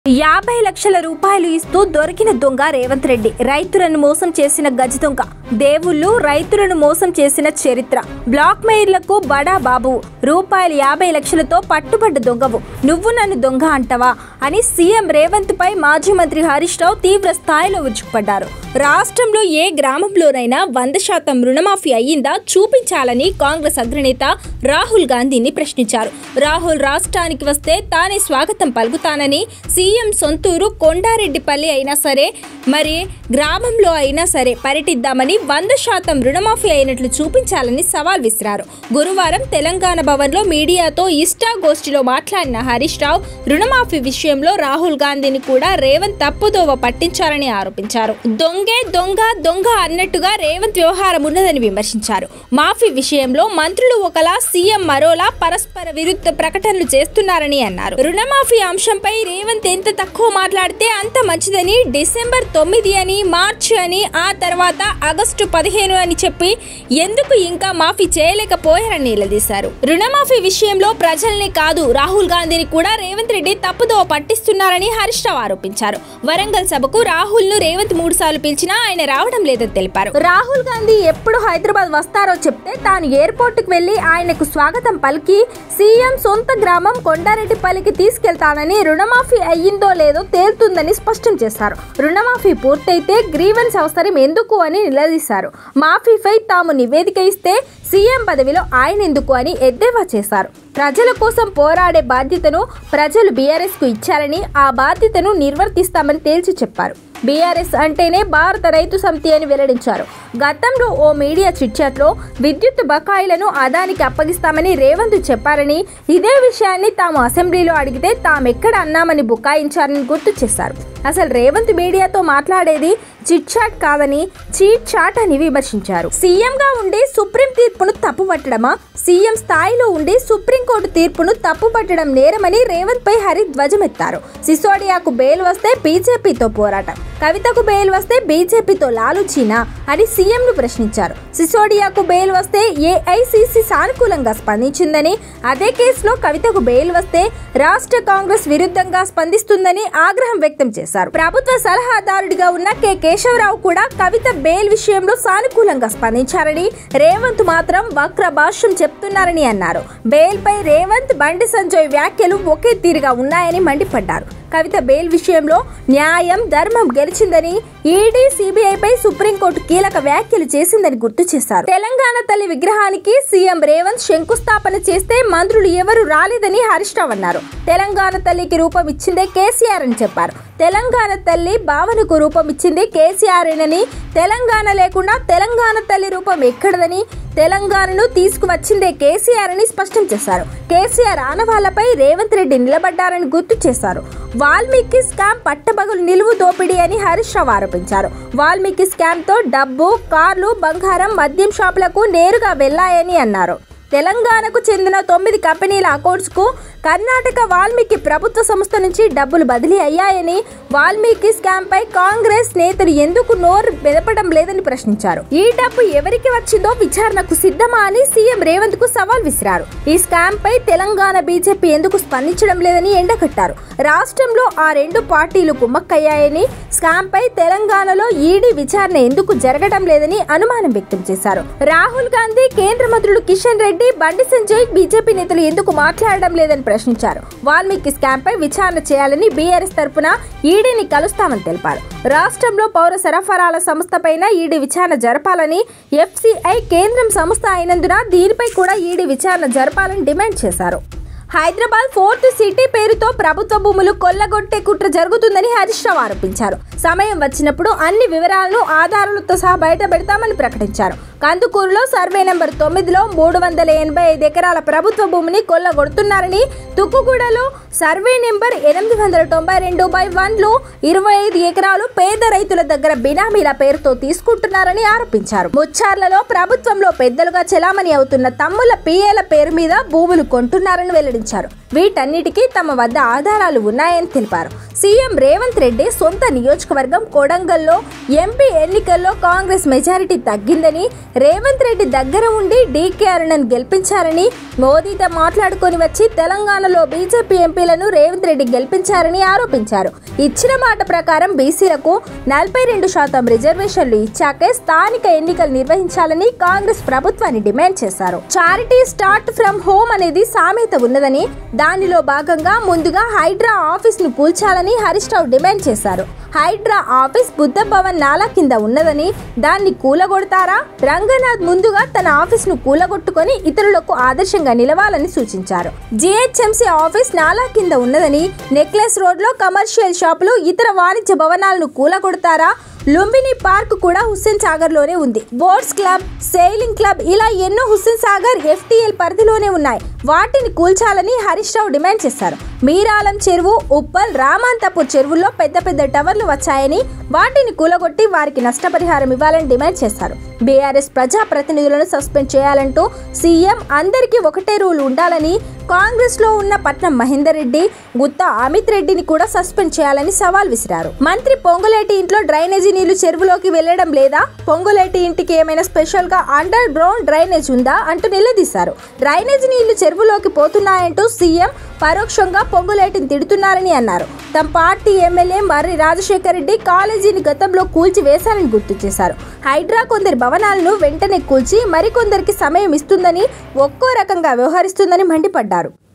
50 లక్షల రూపాయలు ఇస్తూ దొరికిన దొంగ రేవంత్ రెడ్డి. రైతులను మోసం చేసిన గజ దొంగ. దేవుళ్ళు రైతులను మోసం చేసిన చరిత్ర. బ్లాక్ మెయిర్లకు బడా బాబు. రూపాయలు 50 లక్షలతో పట్టుబడ్డ దొంగవు. నువ్వు నన్ను దొంగ అంటావా అని సీఎం రేవంత్ పై మాజీ మంత్రి హరీష్ రావు తీవ్ర స్థాయిలో విరుచుకుపడ్డారు. రాష్ట్రంలో ఏ గ్రామంలోనైనా 100% రుణమాఫీ అయ్యిందా చూపించాలని కాంగ్రెస్ అగ్రనేత రాహుల్ గాంధీని ప్రశ్నించారు. రాహుల్ రాష్ట్రానికి వస్తే తానే స్వాగతం పలుకుతానని, సీఎం సొంతూరు కొండారెడ్డిపల్లి అయినా సరే మరి గ్రామంలో అయినా సరే పర్యటిద్దామని 100% రుణమాఫీ అయినట్లు చూపించాలని సవాల్ విసిరారు. గురువారం తెలంగాణ భవన్లో మీడియాతో ఇష్టాగోష్ఠిలో మాట్లాడిన హరీష్ రావు రుణమాఫీ విషయంలో రాహుల్ గాంధీని కూడా రేవంత్ తప్పుదోవ పట్టించారని ఆరోపించారు. దొంగే దొంగ దొంగ అన్నట్టుగా రేవంత్ వ్యవహారం ఉన్నదని విమర్శించారు. మాఫీ విషయంలో మంత్రులు ఒకలా, సీఎం మరోలా పరస్పర విరుద్ధ ప్రకటనలు చేస్తున్నారని అన్నారు. రుణమాఫీ అంశంపై రేవంత్ ఎంత తక్కువ మాట్లాడితే అంత మంచిదని, డిసెంబర్ 9 అని, మార్చి అని, ఆ తర్వాత ఆగస్టు 15 అని చెప్పి ఎందుకు ఇంకా మాఫీ చేయలేకపోయారని నిలదీశారు. రుణమాఫీ విషయంలో ప్రజల్ని కాదు రాహుల్ గాంధీని కూడా రేవంత్ రెడ్డి తప్పుదోవ పట్టిస్తున్నారని హరీష్ రావు ఆరోపించారు. వరంగల్ సభకు రాహుల్ ను రేవంత్ 3 సార్లు పిలిచినా ఆయన రావడం లేదని తెలిపారు. రాహుల్ గాంధీ ఎప్పుడు హైదరాబాద్ వస్తారో చెప్తే తాను ఎయిర్పోర్ట్ కు వెళ్లి ఆయనకు స్వాగతం పలికి సీఎం సొంత గ్రామం కొండారెడ్డిపల్లికి తీసుకెళ్తానని, రుణమాఫీ అయ్యిందో లేదో తేలుతుందని స్పష్టం చేశారు. రుణమాఫీ పూర్తయితే గ్రీవెన్స్ అవసరం ఎందుకు అని నిలదీశారు. మాఫీపై తాము నివేదిక ఇస్తే సీఎం పదవిలో ఆయన ఎందుకు అని ఎద్దేవా చేశారు. ప్రజల కోసం పోరాడే బాధ్యతను ప్రజలు బీఆర్ఎస్ కు ఇచ్చారని, ఆ బాధ్యతను నిర్వర్తిస్తామని తేల్చి చెప్పారు. బీఆర్ఎస్ అంటేనే భారత రైతు సమితి అని వెల్లడించారు. గతంలో ఓ మీడియా చిట్చాట్లో విద్యుత్ బకాయిలను అదానికి అప్పగిస్తామని రేవంత్ చెప్పారని, ఇదే విషయాన్ని తాము అసెంబ్లీలో అడిగితే తామెక్కడ అన్నామని బుకాయించారని గుర్తు చేశారు. అసలు రేవంత్ మీడియాతో మాట్లాడేది చిట్ చాట్ కాదని చీట్ చాట్ అని విమర్శించారు. సీఎంగా ఉండి సుప్రీం తీర్పును తప్పుపట్టడమా, సీఎం స్థాయిలో ఉండి సుప్రీంకోర్టు తీర్పును తప్పుపట్టడం నేరమని రేవంత్ పై హరి ధ్వజమెత్తారు. సిసోడియాకు బెయిల్ వస్తే బీజేపీతో పోరాటం, కవితకు బెయిల్ వస్తే బీజేపీతో లాలుచీనా అని సీఎంను ప్రశ్నించారు. సిసోడియాకు బెయిల్ వస్తే ఏఐసీసీ సానుకూలంగా స్పందించిందని, అదే కేసులో కవితకు బెయిల్ వస్తే రాష్ట్ర కాంగ్రెస్ విరుద్ధంగా స్పందిస్తుందని ఆగ్రహం వ్యక్తం చేశారు. ప్రభుత్వ సలహాదారుడిగా ఉన్న కె కేశవరావు కూడా కవిత బెయిల్ విషయంలో సానుకూలంగా స్పందించారని, రేవంత్ మాత్రం వక్ర భాష్యం చెప్తున్నారని అన్నారు. బెయిల్ పై రేవంత్, బండి సంజయ్ వ్యాఖ్యలు ఒకే తీరుగా ఉన్నాయని మండిపడ్డారు. కవిత బెయిల్ విషయంలో న్యాయం, ధర్మం గెలిచిందని, ఈడీ, సిబిఐపై సుప్రీంకోర్టు కీలక వ్యాఖ్యలు చేసిందని గుర్తు చేశారు. తెలంగాణ తల్లి విగ్రహానికి సీఎం రేవంత్ శంకుస్థాపన చేస్తే మంత్రులు ఎవరు రాలేదని హరీష్ రావు అన్నారు. తెలంగాణ తల్లికి రూపం ఇచ్చిందే కేసీఆర్ అని చెప్పారు. తెలంగాణ తల్లి భావనకు రూపం ఇచ్చింది కేసీఆర్నని, తెలంగాణ లేకుండా తెలంగాణ తల్లి రూపం ఎక్కడదని, తెలంగాణను తీసుకువచ్చిందే కేసీఆర్ అని స్పష్టం చేశారు. కేసీఆర్ ఆనవాళ్లపై రేవంత్ రెడ్డి నిలబడ్డారని గుర్తు చేశారు. వాల్మీకి స్కామ్ పట్టబగలు నిలువు దోపిడీ అని హరీష్ రావు ఆరోపించారు. వాల్మీకి స్కామ్ తో డబ్బు, కార్లు, బంగారం, మద్యం షాపులకు నేరుగా వెళ్లాయని అన్నారు. తెలంగాణకు చెందిన 9 కంపెనీల అకౌంట్స్ కు కర్ణాటక వాల్మీకి ప్రభుత్వ సంస్థ నుంచి డబ్బులు బదిలీ అయ్యాయని, వాల్మీకి స్కామ్ పై కాంగ్రెస్ నేతలు ఎందుకు నోరు మెదపడం లేదని ప్రశ్నించారు. ఈ డబ్బు ఎవరికి వచ్చిందో విచారణకు సిద్ధమా అని సీఎం రేవంత్ కు సవాల్ విసిరారు. ఈ స్కామ్ పై తెలంగాణ బీజేపీ ఎందుకు స్పందించడం లేదని ఎండగట్టారు. రాష్ట్రంలో ఆ 2 పార్టీలు కుమ్మక్కయ్యాయని, స్కామ్ పై తెలంగాణలో ఈడీ విచారణ ఎందుకు జరగడం లేదని అనుమానం వ్యక్తం చేశారు. రాహుల్ గాంధీ, కేంద్ర మంత్రులు కిషన్ రెడ్డి, బండి సంజయ్, బీజేపీ నేతలు ఎందుకు మాట్లాడడం లేదని ప్రశ్నించారు. వాల్మీకి స్కామ్ పై విచారణ చేయాలని బీఆర్ఎస్ తరపున ఈడీని కలుస్తామని తెలిపారు. రాష్ట్రంలో పౌర సరఫరాల సంస్థ పైన ఈడీ విచారణ జరపాలని, ఎఫ్సిఐ కేంద్రం సంస్థ అయినందున దీనిపై కూడా ఈడీ విచారణ జరపాలని డిమాండ్ చేశారు. హైదరాబాద్ 4th సిటీ పేరుతో ప్రభుత్వ భూములు కొల్లగొట్టే కుట్ర జరుగుతుందని హరీష్ రావు ఆరోపించారు. సమయం వచ్చినప్పుడు అన్ని వివరాలను ఆధారాలతో సహా బయట పెడతామని ప్రకటించారు. కందుకూరులో సర్వే నెంబర్ 9లో 385 ఎకరాల ప్రభుత్వ భూమిని కొల్లగొడుతున్నారని, తుక్కుగూడలో సర్వే నెంబర్ 892/1లో 25 ఎకరాలు పేద రైతుల దగ్గర బినామీల పేరుతో తీసుకుంటున్నారని ఆరోపించారు. ముచ్చార్లలో ప్రభుత్వంలో పెద్దలుగా చెలామణి అవుతున్న తమ్ముల పిఏల పేరు మీద భూములు కొంటున్నారని వెల్లడించారు. వీటన్నిటికీ తమ వద్ద ఆధారాలు ఉన్నాయని తెలిపారు. సీఎం రేవంత్ రెడ్డి సొంత నియోజకవర్గం కొడంగల్లో ఎంపీ ఎన్నికల్లో కాంగ్రెస్ మెజారిటీ తగ్గిందని, రేవంత్ రెడ్డి దగ్గర ఉండి డీకే అరుణను గెలిపించారని, మోదీతో మాట్లాడుకొని వచ్చి తెలంగాణలో బీజేపీ ఎంపీలను రేవంత్ రెడ్డి గెలిపించారని ఆరోపించారు. ఇచ్చిన మాట ప్రకారం బీసీలకు 42% రిజర్వేషన్లు ఇచ్చాకే స్థానిక ఎన్నికలు నిర్వహించాలని కాంగ్రెస్ ప్రభుత్వాన్ని డిమాండ్ చేశారు. చారిటీ స్టార్ట్ ఫ్రమ్ హోమ్ అనేది సామెత ఉన్నదని, దానిలో భాగంగా ముందుగా హైడ్రా ఆఫీస్ ను కూల్చాలని హరీష్ రావు డిమాండ్ చేశారు. హైడ్రా ఆఫీస్ బుద్ధ భవన్ నాలా కింద ఉన్నదని, దాన్ని కూలగొడతారా? రంగనాథ్ ముందుగా తన ఆఫీస్ ను కూలగొట్టుకొని ఇతరులకు ఆదర్శంగా నిలవాలని సూచించారు. జీహెచ్ఎంసీ ఆఫీస్ నాలా కింద ఉన్నదని, నెక్లెస్ రోడ్ లో కమర్షియల్ షాపులు, ఇతర వాణిజ్య భవనాలను కూలగొడతారా? లుంబిని పార్క్ కూడా హుస్సేన్ సాగర్ లోనే ఉంది. బోట్స్ క్లబ్, సెయిలింగ్ క్లబ్ ఇలా ఎన్నో హుస్సేన్ సాగర్ FTL పరిధిలోనే ఉన్నాయి. వాటిని కూల్చాలని హరీష్ రావు డిమాండ్ చేశారు. మీరాలం చెరువు, ఉప్పల్, రామాంతపూర్ చెరువుల్లో పెద్ద పెద్ద టవర్లు వచ్చాయని, వాటిని కూలగొట్టి వారికి నష్టపరిహారం ఇవ్వాలని డిమాండ్ చేశారు. బీఆర్ఎస్ ప్రజా ప్రతినిధులను సస్పెండ్ చేయాలంటూ సీఎం అందరికీ ఒకటే రూల్ ఉండాలని, కాంగ్రెస్ లో ఉన్న పట్నం మహేందర్ రెడ్డి, గుత్తా అమిత్ రెడ్డిని కూడా సస్పెండ్ చేయాలని సవాల్ విసిరారు. మంత్రి పొంగులేటి ఇంట్లో డ్రైనేజీ నీళ్లు చెరువులోకి వెళ్లడం లేదా? పొంగులేటి ఇంటికి ఏమైనా స్పెషల్ గా అండర్ గ్రౌండ్ డ్రైనేజ్ ఉందా అంటూ నిలదీశారు. డ్రైనేజీ నీళ్లు చెరువులోకి పోతున్నాయంటూ సీఎం పరోక్షంగా పొంగులేటిని తిడుతున్నారని అన్నారు. తమ పార్టీ ఎమ్మెల్యే మర్రి రాజశేఖర్ రెడ్డి కాలేజీని గతంలో కూల్చి వేశారని గుర్తు చేశారు. హైడ్రా కొందరి భవనాలను వెంటనే కూల్చి మరికొందరికి సమయం ఇస్తుందని, ఒక్కో రకంగా వ్యవహరిస్తుందని మండిపడ్డారు.